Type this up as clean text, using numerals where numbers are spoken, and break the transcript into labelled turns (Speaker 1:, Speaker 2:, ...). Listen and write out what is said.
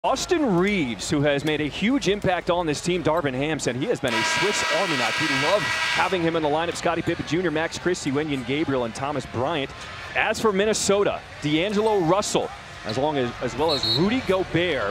Speaker 1: Austin Reaves, who has made a huge impact on this team. Darvin Ham said he has been a Swiss Army knife. We love having him in the lineup. Scottie Pippen Jr., Max Christie, Wenyen Gabriel, and Thomas Bryant. As for Minnesota, D'Angelo Russell, as well as Rudy Gobert.